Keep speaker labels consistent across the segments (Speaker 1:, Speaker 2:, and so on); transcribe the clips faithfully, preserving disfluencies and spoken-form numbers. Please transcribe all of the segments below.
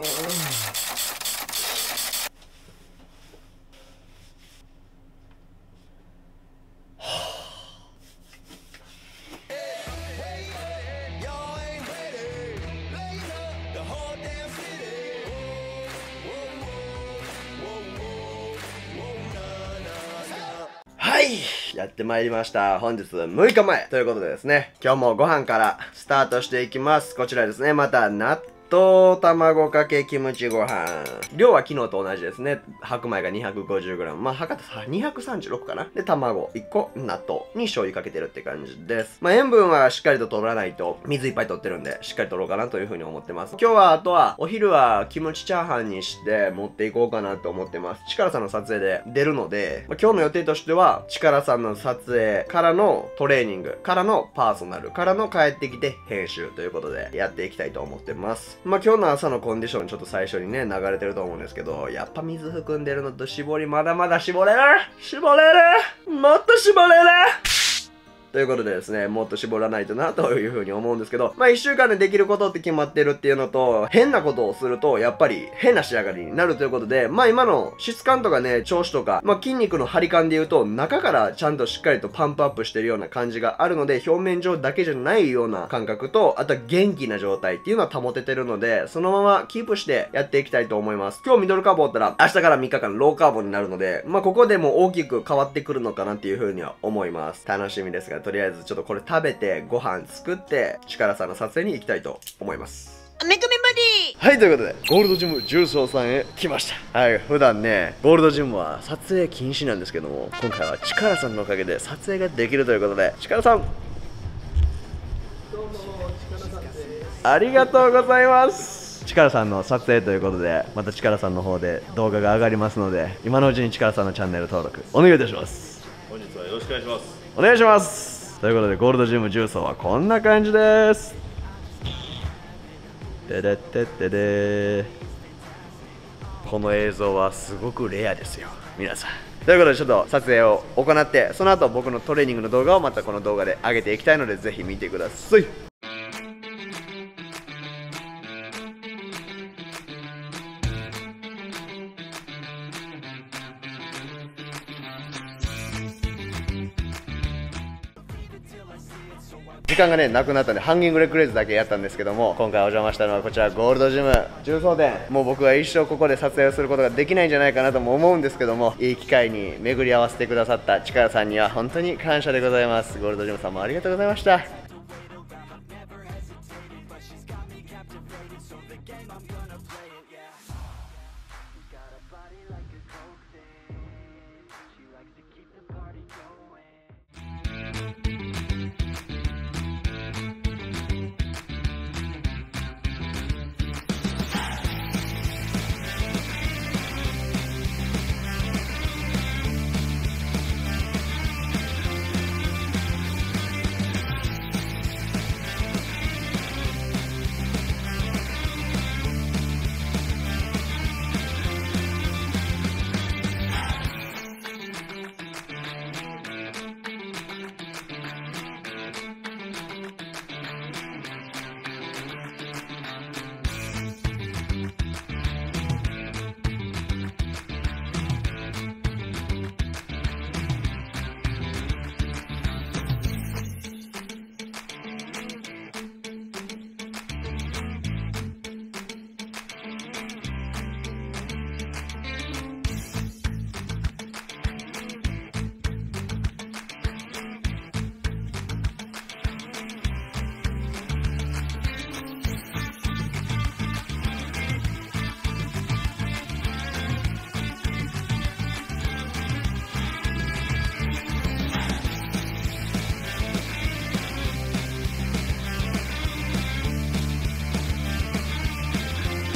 Speaker 1: はい、やってまいりました。本日むいかまえということでですね、今日もご飯からスタートしていきます。こちらですね、また納豆卵かけキムチご飯。量は昨日と同じですね。白米が にひゃくごじゅうグラム。まあ、博多さにひゃくさんじゅうろくかな。で、卵いっこ、納豆に醤油かけてるって感じです。まあ、塩分はしっかりと取らないと、水いっぱい取ってるんで、しっかり取ろうかなというふうに思ってます。今日は、あとは、お昼はキムチチャーハンにして持っていこうかなと思ってます。チカラさんの撮影で出るので、まあ、今日の予定としては、チカラさんの撮影からのトレーニング、からのパーソナル、からの帰ってきて編集ということで、やっていきたいと思ってます。まあ、今日の朝のコンディションちょっと最初にね、流れてると思うんですけど、やっぱ水含んでるのと絞りまだまだ絞れる絞れるもっと絞れるということでですね、もっと絞らないとなというふうに思うんですけど、まあ一週間でできることって決まってるっていうのと、変なことをすると、やっぱり変な仕上がりになるということで、まあ今の質感とかね、調子とか、まあ筋肉の張り感で言うと、中からちゃんとしっかりとパンプアップしてるような感じがあるので、表面上だけじゃないような感覚と、あとは元気な状態っていうのは保ててるので、そのままキープしてやっていきたいと思います。今日ミドルカーボだったら、明日からみっかかんローカーボになるので、まあここでも大きく変わってくるのかなっていうふうには思います。楽しみですが、とりあえずちょっとこれ食べてご飯作ってチカラさんの撮影に行きたいと思います。
Speaker 2: メグメボディ。
Speaker 1: はい、ということでゴールドジム重曹さんへ来ました。はい、普段ねゴールドジムは撮影禁止なんですけども、今回はチカラさんのおかげで撮影ができるということで、チカラさんどうもチカラさんです。ありがとうございます。チカラさんの撮影ということで、またチカラさんの方で動画が上がりますので、今のうちにチカラさんのチャンネル登録お願いいたします。
Speaker 3: 本日はよろしくお願いします。
Speaker 1: お願いします。ということでゴールドジム重曹はこんな感じです。でででででこの映像はすごくレアですよ皆さん。ということでちょっと撮影を行って、その後僕のトレーニングの動画をまたこの動画で上げていきたいので、ぜひ見てください。時間がねなくなったんでハンギングレッグレイズだけやったんですけども、今回お邪魔したのはこちらゴールドジム重曹店。もう僕は一生ここで撮影をすることができないんじゃないかなとも思うんですけども、いい機会に巡り合わせてくださったチカラさんには本当に感謝でございます。ゴールドジムさんもありがとうございました。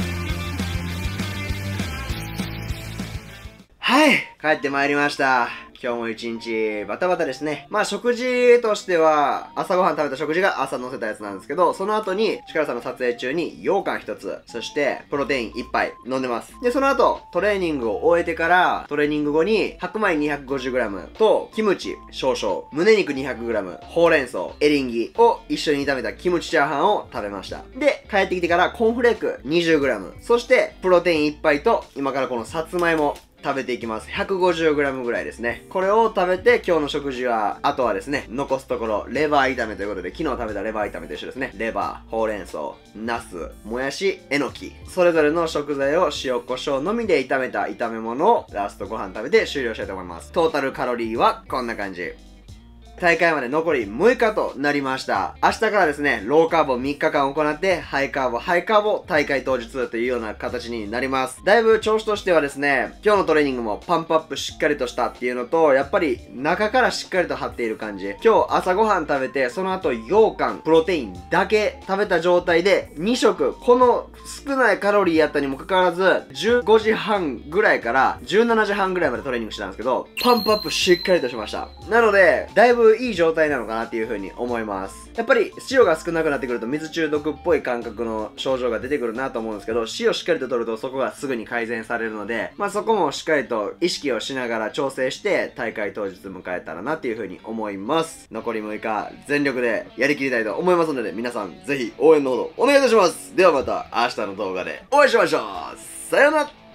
Speaker 1: はい、帰ってまいりました。 今日も一日バタバタですね。まあ食事としては、朝ごはん食べた食事が朝乗せたやつなんですけど、その後に、力さんの撮影中に羊羹一つ、そしてプロテイン一杯飲んでます。で、その後、トレーニングを終えてから、トレーニング後に、白米 にひゃくごじゅうグラム と、キムチ少々、胸肉 にひゃくグラム、ほうれん草、エリンギを一緒に炒めたキムチチャーハンを食べました。で、帰ってきてからコーンフレーク にじゅうグラム、そしてプロテインいっぱいと、今からこのさつまいも、食べていきます。ひゃくごじゅうグラム ぐらいですね。これを食べて今日の食事は、あとはですね、残すところ、レバー炒めということで、昨日食べたレバー炒めと一緒ですね。レバー、ほうれん草、ナス、もやし、えのき。それぞれの食材を塩コショウのみで炒めた炒め物をラストご飯食べて終了したいと思います。トータルカロリーはこんな感じ。大会まで残りむいかとなりました。明日からですね、ローカーボみっかかん行って、ハイカーボ、ハイカーボ大会当日というような形になります。だいぶ調子としてはですね、今日のトレーニングもパンプアップしっかりとしたっていうのと、やっぱり中からしっかりと張っている感じ。今日朝ごはん食べて、その後羊羹、プロテインだけ食べた状態でに食、この少ないカロリーやったにもかかわらず、じゅうごじはんぐらいからじゅうしちじはんぐらいまでトレーニングしてたんですけど、パンプアップしっかりとしました。なので、だいぶいい状態なのかなっていう風に思います。やっぱり塩が少なくなってくると水中毒っぽい感覚の症状が出てくるなと思うんですけど、塩しっかりと取るとそこがすぐに改善されるので、まあそこもしっかりと意識をしながら調整して大会当日迎えたらなっていう風に思います。残りむいか全力でやりきりたいと思いますので、皆さんぜひ応援のほどお願いいたします。ではまた明日の動画でお会いしましょう。さようなら。